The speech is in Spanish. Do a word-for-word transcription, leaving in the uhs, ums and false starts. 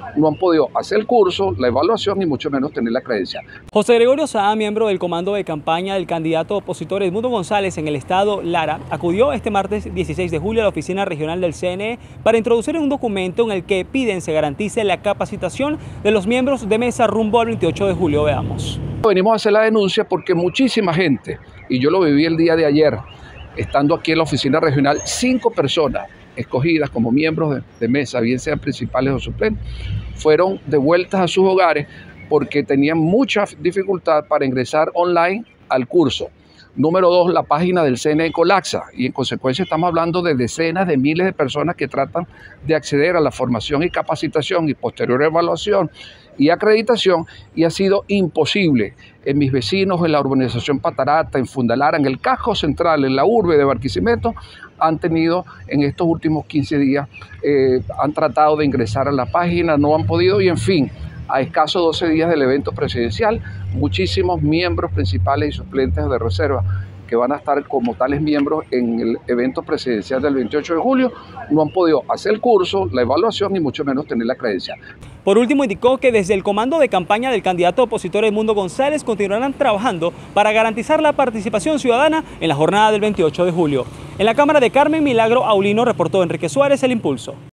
no han podido hacer el curso, la evaluación y mucho menos tener la credencial. José Gregorio Saá, miembro del comando de campaña del candidato opositor Edmundo González en el estado Lara, acudió este martes dieciséis de julio a la oficina regional del C N E para introducir un documento en el que piden se garantice la capacitación de los miembros de mesa rumbo al veintiocho de julio. Veamos. Venimos a hacer la denuncia porque muchísima gente, y yo lo viví el día de ayer, estando aquí en la oficina regional, cinco personas escogidas como miembros de, de mesa, bien sean principales o suplentes, fueron devueltas a sus hogares porque tenían mucha dificultad para ingresar online al curso. Número dos, la página del C N E colapsa y en consecuencia estamos hablando de decenas de miles de personas que tratan de acceder a la formación y capacitación y posterior evaluación y acreditación, y ha sido imposible. En mis vecinos, en la urbanización Patarata, en Fundalara, en el casco central, en la urbe de Barquisimeto, han tenido en estos últimos quince días, eh, han tratado de ingresar a la página, no han podido, y en fin, a escasos doce días del evento presidencial, muchísimos miembros principales y suplentes de reserva que van a estar como tales miembros en el evento presidencial del veintiocho de julio, no han podido hacer el curso, la evaluación y mucho menos tener la credencial. Por último, indicó que desde el comando de campaña del candidato opositor Edmundo González continuarán trabajando para garantizar la participación ciudadana en la jornada del veintiocho de julio. En la Cámara de Carmen Milagro Aulino reportó Enrique Suárez, El Impulso.